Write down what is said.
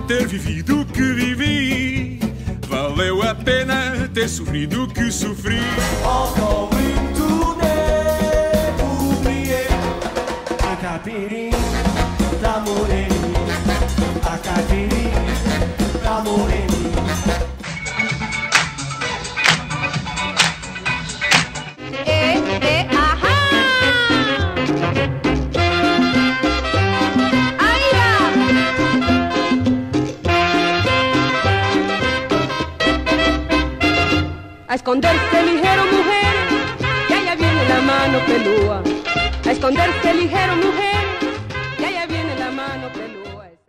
ter vivido o que vivi. Valeu a pena ter sofrido o que sofri. Encore une tournée pour oublier a caipirinha da moreninha, a caipirinha da moreninha. A esconderse ligero, mujer, que allá viene la mano pelúa. A esconderse ligero, mujer,